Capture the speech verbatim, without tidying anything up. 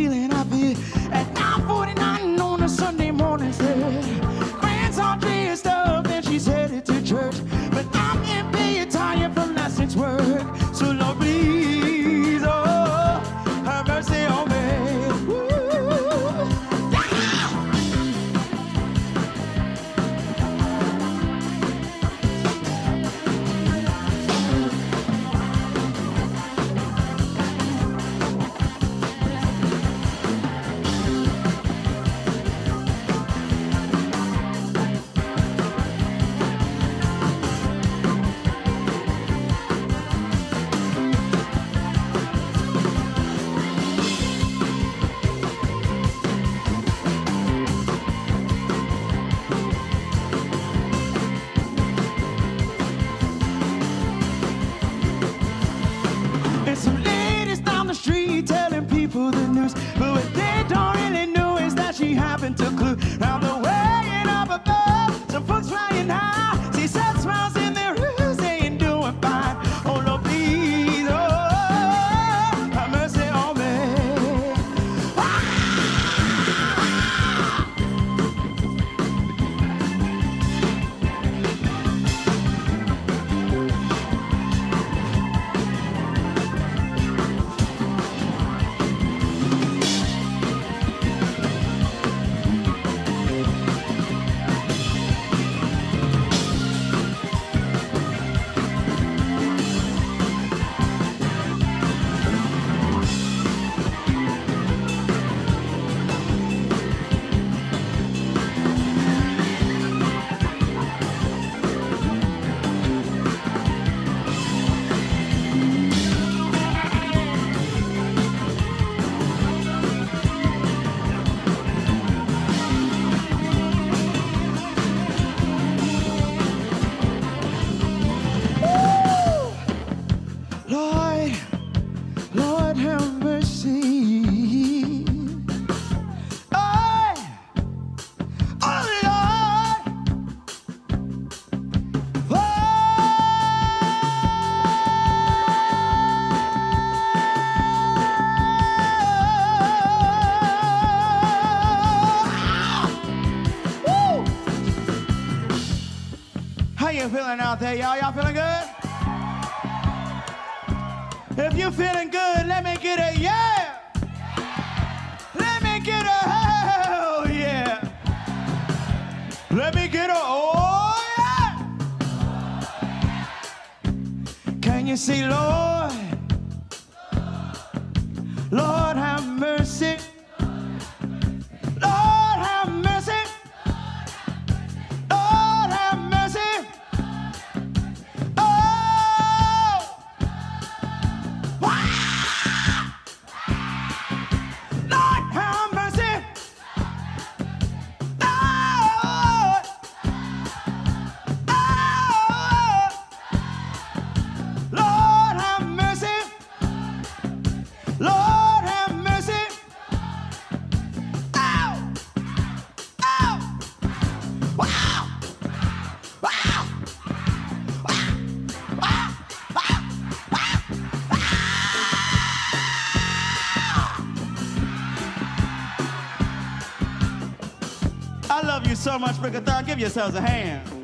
feeling I feel at nine forty-nine on a Sunday morning. Said, grandson Jay is stuff, and she's headed to church. But I'm in bed, tired from last night's work. So Lord, please, oh, have mercy on me. Woo. And some ladies down the street telling people the news, but what they don't really know is that she happened to clue round the way and up above. Some folks flying high, see sad smiles in their eyes, they ain't doing fine. Oh Lord, please, oh, have mercy on me. Ah! Lord, Lord have mercy. Oh, oh Lord. Oh. Woo. How you feeling out there, y'all? Y'all feeling good? If you're feeling good, let me get a yeah. Let me get a hell yeah. Let me get a oh yeah. Can you see, Lord? Lord have mercy. Lord have mercy. Lord have mercy. I love you so much, Pickathon. Give yourselves a hand.